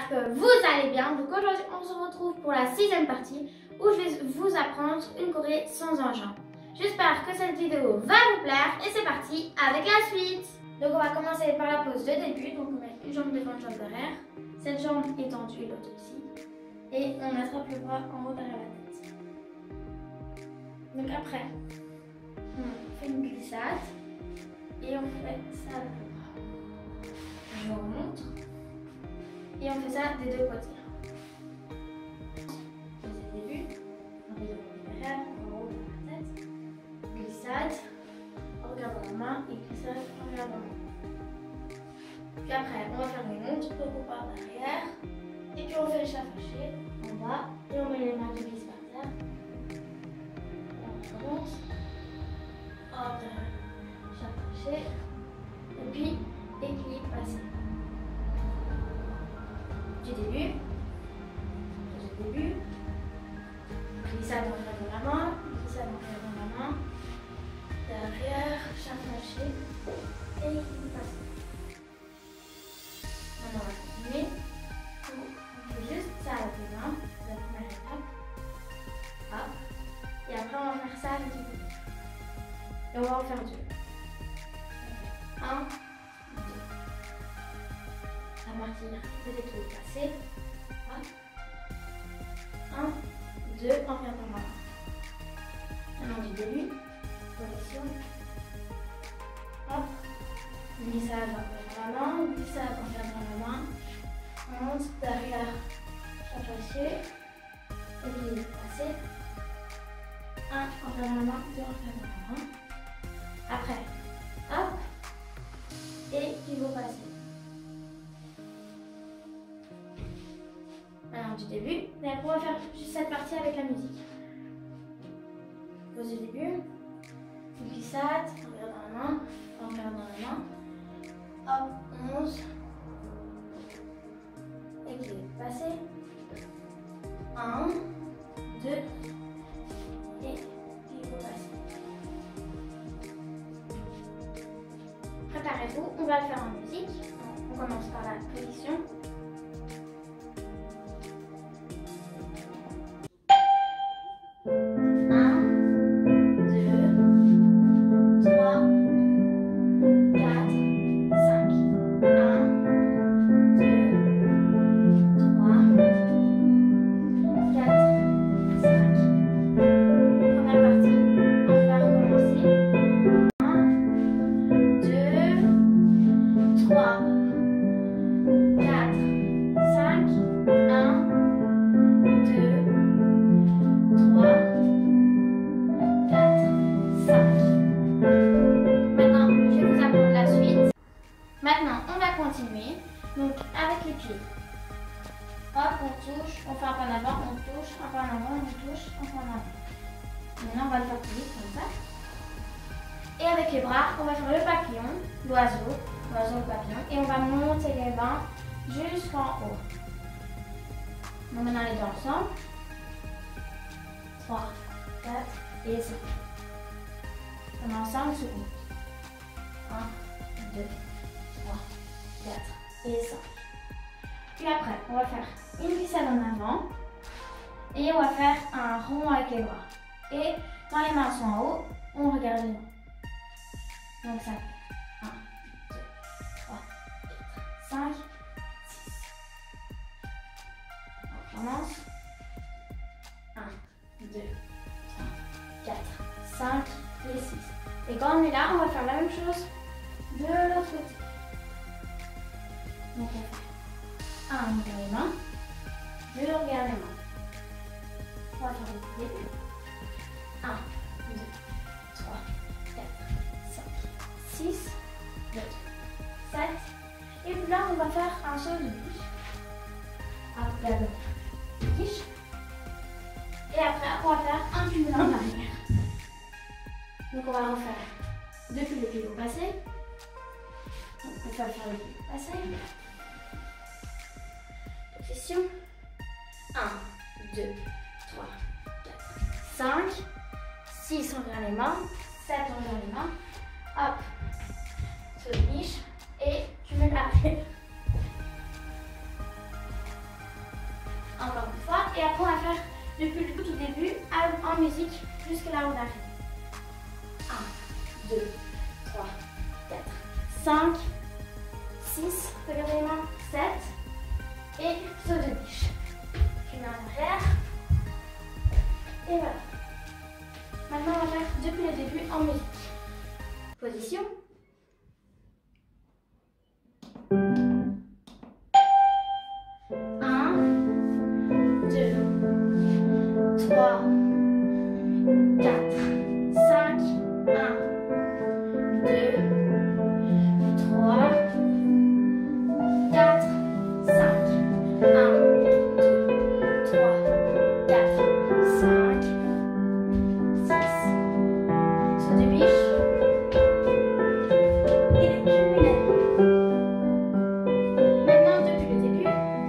j'espère que vous allez bien. Donc aujourd'hui on se retrouve pour la 6e partie où je vais vous apprendre une choré sans un jambe. J'espère que cette vidéo va vous plaire et c'est parti avec la suite. Donc on va commencer par la pose de début. Donc on met une jambe devant, une jambe derrière. Cette jambe est tendue et l'autre aussi. Et on attrape le bras en haut derrière la tête. Donc après, on fait une glissade et on fait ça avec le bras. Je vous remontre. Et on fait ça des deux côtés. Au début, on met devant derrière, en haut derrière la tête. Glissade, en regardant la main et glissade en regardant la main. Puis après, on va faire une montre, donc on part derrière. Et puis on fait le chat fâché en bas et on met les mains qui glissent par terre. On recommence. Hop, chat fâché. Et puis équilibre passé. Du début. Glissade en regardant la main. Glissade en regardant la main. Derrière, chat fâché. Et équilibre passé. Maintenant on va continuer. On fait juste ça avec les mains, la première étape. Hop. Et après on va faire ça avec les pieds. Et on va en faire deux. 1, 2. À partir de l'équilibre passé. Hop. 1, 2, en regardant la main. Maintenant du début. Position. Hop. Glissade en regardant la main. Glissade en regardant la main. Monte derrière, chat fâché, équilibre passé, 1 en regardant la main, 2 en regardant la main. Après, hop, et pivot passé. Alors du début, mais après on va faire juste cette partie avec la musique. Pose du début, glissade, en regardant la main, en regardant la main, hop, 11. Équilibre passé. 1, 2 et pivot passé. Préparez-vous, on va le faire en musique. On commence par la position. Maintenant, on va continuer donc avec les pieds. Hop, on touche, on fait un pas en avant, on touche, un pas en avant, on touche, un pas en avant. Maintenant, on va le faire plus vite comme ça. Et avec les bras, on va faire le papillon, l'oiseau, le papillon, et on va monter les mains jusqu'en haut. Donc maintenant les deux ensemble. 3, 4 et 5. On est ensemble, seconde. 1, 2, 3, 4 et 5. Puis après, on va faire une glissade en avant et on va faire un rond avec les bras. Et quand les mains sont en haut, on regarde les mains. Donc ça fait 1, 2, 3, 4, 5, 6. On commence. 1, 2, 3, 4, 5 et 6. Et quand on est là, on va faire la même chose de l'autre côté. Donc on fait 1, on regarde les mains, 2, on regarde les mains. On va faire le début. 1, 2, 3, 4, 5, 6, 2, 7. Et puis là, on va faire un saut de biche. Avec la biche. Et après, on va faire un cumul en arrière. Donc on va refaire depuis le pivot passé. Donc on va faire le pivot passé. Position. 1, 2, 3, 4, 5, 6, on regarde les mains, 7, on regarde les mains, hop, se niche et cumul arrière. jusque là où on arrive. 1, 2, 3, 4, 5, 6, regardez les mains, 7, et saut de biche. Je mets en arrière, et voilà. Maintenant, on va faire depuis le début en musique. Position. 1, 2, 3, 4, 5, 1, 2, 3, 4, 5, 1, 2, 3, 4, 5, 6, saut de biche, et cumulé. Maintenant, depuis le début,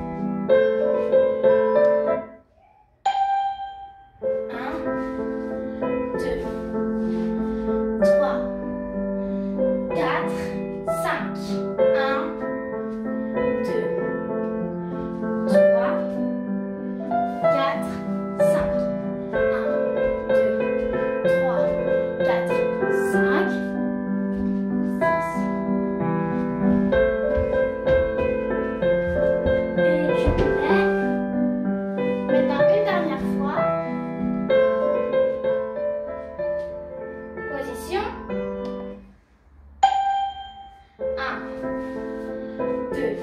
1, 2, 3, 4, 5, 1, 2, 3, 4, 5, 1, 2, 3, 4, 5, 6. Et cumulé. Maintenant, une dernière fois. Position. 1, 2,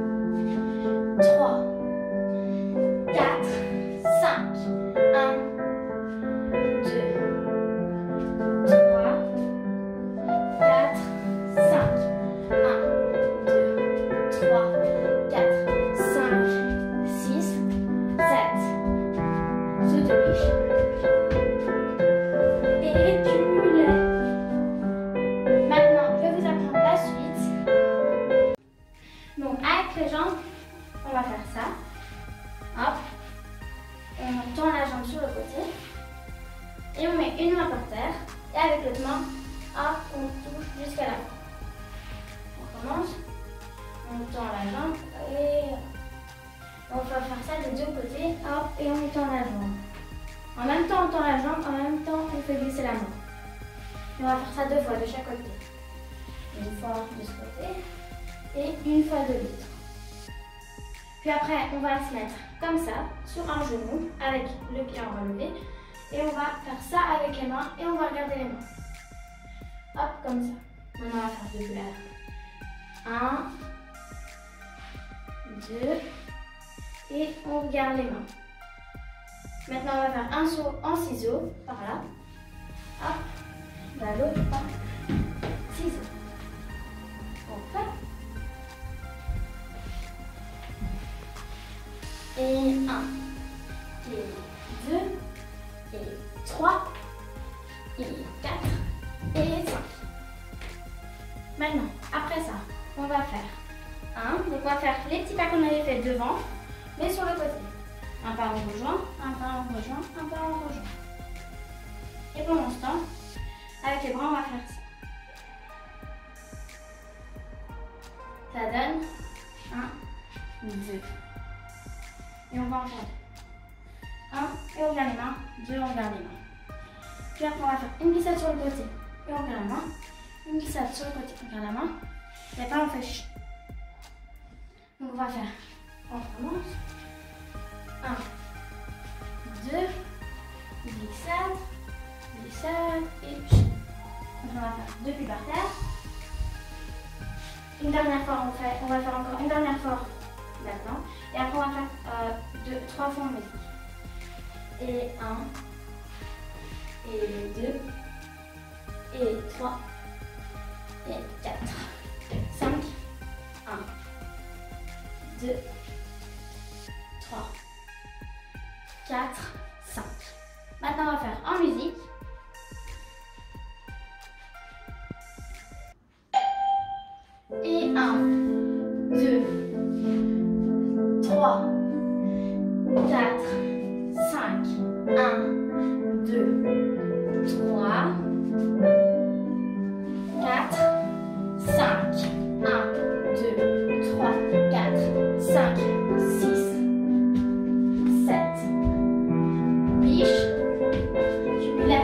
3, 4, 5, 1, 2, 3, 4, 5, 1, 2, 3, 4, 5, 6, 7, saut de biche, et cumulé. Maintenant, je vais vous apprendre la suite. Donc, avec les jambes, on va faire ça. Hop. On tend la jambe sur le côté. Et on met une main par terre. Et avec l'autre main, hop, on touche jusqu'à la fin. On commence. On tend la jambe. Et on va faire ça des deux côtés. Hop, et on tend la jambe. En même temps, on tend la jambe. En même temps, on fait glisser la main. Et on va faire ça 2 fois de chaque côté. Une fois de ce côté et une fois de l'autre. Puis après, on va se mettre comme ça, sur un genou, avec le pied en relevé. Et on va faire ça avec les mains et on va regarder les mains. Hop, comme ça. Maintenant, on va faire depuis là. 1, 2, et on regarde les mains. Maintenant, on va faire un saut en ciseaux, par là. Hop, vers l'autre, hop, ciseaux. On fait. Et 1, et 2, et 3, et 4, et 5. Maintenant, après ça, on va faire donc on va faire les petits pas qu'on avait fait devant, mais sur le côté. Un pas en rejoint, un pas en rejoint, un pas en rejoint. Et pendant ce temps, avec les bras, on va faire ça. Ça donne 1, 2. Et on va en faire 1, et on regarde les mains, 2, on regarde les mains. Puis après, on va faire une glissade sur le côté, et on regarde la main. Une glissade sur le côté, on regarde la main. Et après, on fait ch. Donc, on va faire, on recommence. 1, 2, glissade, glissade, et ch. Donc, on va faire 2 plis par terre. Une dernière fois, on va faire encore une dernière fois maintenant. Et après, on va faire 3 fois en musique. Et 1, et 2, et 3, et 4, 5, 1, 2, 3, 4, 5. Maintenant, on va faire en musique. Et 1, 2, 3, 4, 5, 1, 2, 3, 4, 5, 1, 2, 3, 4, 5, 6, 7, biche, jubilé,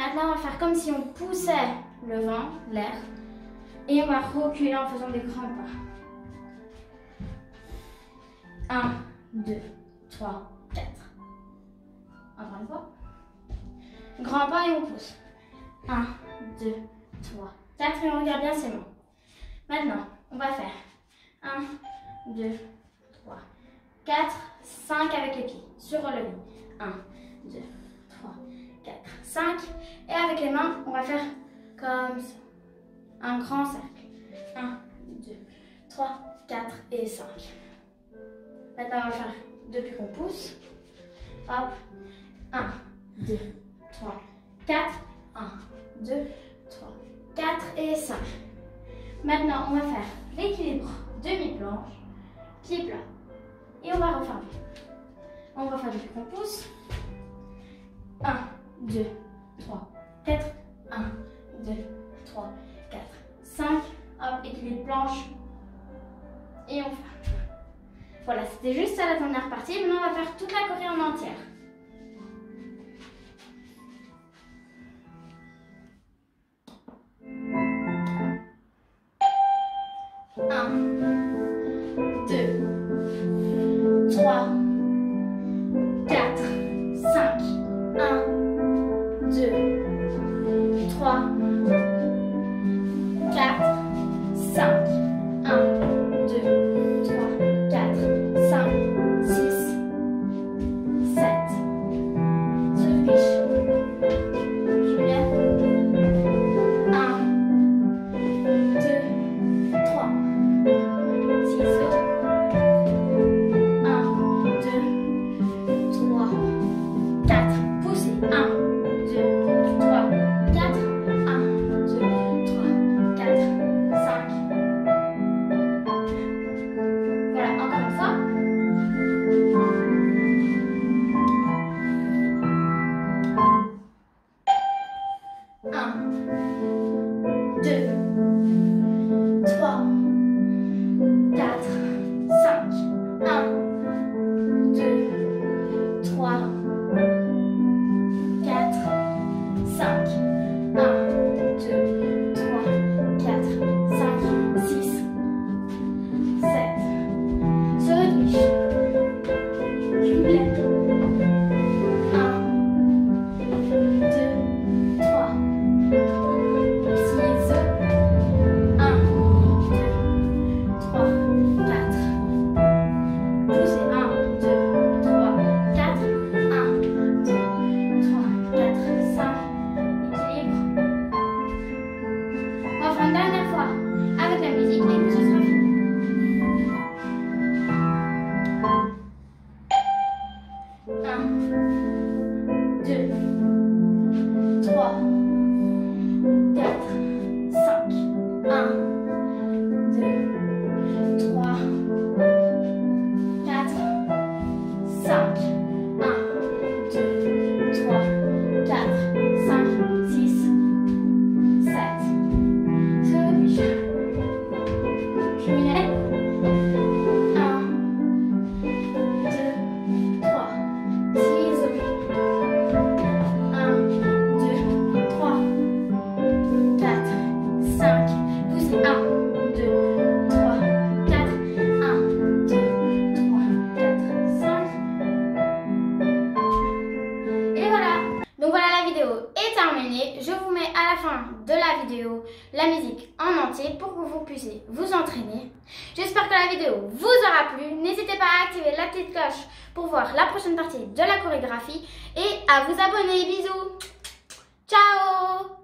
Maintenant, on va faire comme si on poussait le vent, l'air, et on va reculer en faisant des grands pas. 1, 2, 3, 4. Encore une fois. Grand pas et on pousse. 1, 2, 3, 4 et on regarde bien ses mains. Maintenant, on va faire 1, 2, 3, 4, 5 avec les pieds sur relevé. 1, 2, 3, 4, 5. Et avec les mains, on va faire comme ça. Un grand cercle. 1, 2, 3, 4 et 5. Maintenant, on va faire depuis qu'on pousse. Hop. 1, 2, 3, 4. 1, 2, 3, 4 et 5. Maintenant, on va faire l'équilibre demi-planche, pied plat. Et on va refermer. On va faire depuis qu'on pousse. 1, 2, 3, 4. 1, 2, 3, 4, 5. Hop, équilibre planche. Et on ferme. Voilà, c'était juste ça la dernière partie. Maintenant, on va faire toute la choré en entière. Un, 2, 3, 4, 5. 1, 2, 3, 4, 5. 1, 2, 3, 4, 5, 6, 7. Switch. Juliette. 1, 2, 3. Ciseaux. 1, 2, 3, 4. Poussez. 1, 2, 3, 4. 1, 2, 3, 4, 5. Voilà, encore une fois. 1, 2, 3, 4, 5. 1, 2, 3, 4, 5. 1, 2, 3, 4, 5, 6, 7. Se redige. Juliette. 1, 2, 3. Ciseaux. 1, 2, 3, 4. Poussez. 1, 2, 3, 4. 1, 2, 3, 4, 5. Équilibre. On va faire une dernière fois avec la musique et puis ce sera fini. 1, 2, 3, 4, 5. 1, 2, 3, 4, 5. 1, 2, 3, 4, 5, 6, 7. Se redige. Juliette. 1, 2, 3. Ciseaux. 1, 2, 3, 4, 5. Poussez. 1, 2, 3, 4. 1, 2, 3, 4, 5. Et voilà. Donc voilà, la vidéo est terminée. Je vous mets à la fin de la vidéo la musique en entier pour que vous puissiez vous entraîner. J'espère que la vidéo vous aura plu. N'hésitez pas à activer la petite cloche pour voir la prochaine partie de la chorégraphie et à vous abonner. Bisous. Ciao.